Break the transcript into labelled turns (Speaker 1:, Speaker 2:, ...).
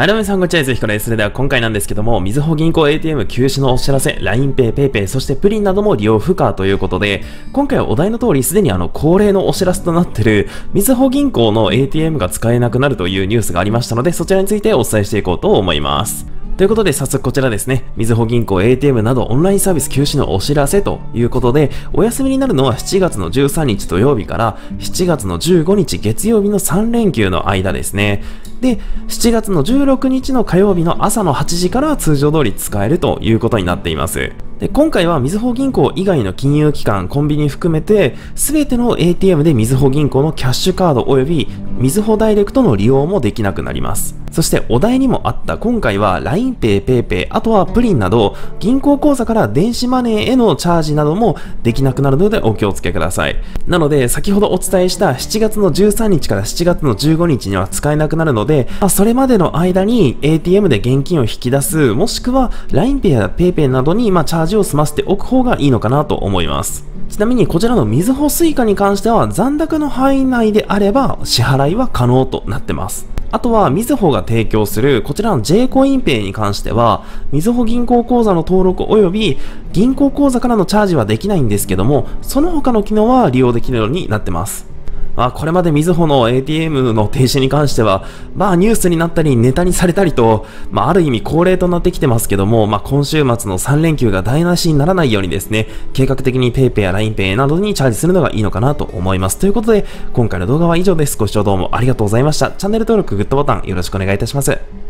Speaker 1: はい、どうも皆さん、こんにちは、ひこです。それでは今回なんですけども、みずほ銀行 ATM 休止のお知らせ、LINEPay、PayPay、そしてプリンなども利用不可ということで、今回はお題の通り、すでに恒例のお知らせとなっている、みずほ銀行の ATM が使えなくなるというニュースがありましたので、そちらについてお伝えしていこうと思います。ということで早速こちらですね、みずほ銀行 ATM などオンラインサービス休止のお知らせということで、お休みになるのは7月の13日土曜日から7月の15日月曜日の3連休の間ですね。で、7月の16日の火曜日の朝の8時からは通常通り使えるということになっています。で、今回はみずほ銀行以外の金融機関、コンビニ含めて、すべての ATM でみずほ銀行のキャッシュカード及びみずほダイレクトの利用もできなくなります。そしてお題にもあった今回は LINEPay、PayPay、あとはプリンなど銀行口座から電子マネーへのチャージなどもできなくなるのでお気をつけください。なので先ほどお伝えした7月の13日から7月の15日には使えなくなるので、それまでの間に ATM で現金を引き出す、もしくは LINEPay や PayPay などにチャージを済ませておく方がいいのかなと思います。ちなみにこちらのみずほスイカに関しては残高の範囲内であれば支払いは可能となってます。あとは、みずほが提供するこちらの J コインペイに関しては、みずほ銀行口座の登録及び銀行口座からのチャージはできないんですけども、その他の機能は利用できるようになってます。これまでみずほの ATM の停止に関しては、ニュースになったりネタにされたりと、ある意味恒例となってきてますけども、今週末の3連休が台無しにならないようにですね、計画的に PayPay や LINEPay などにチャージするのがいいのかなと思います。ということで、今回の動画は以上です。ご視聴どうもありがとうございました。チャンネル登録、グッドボタンよろしくお願いいたします。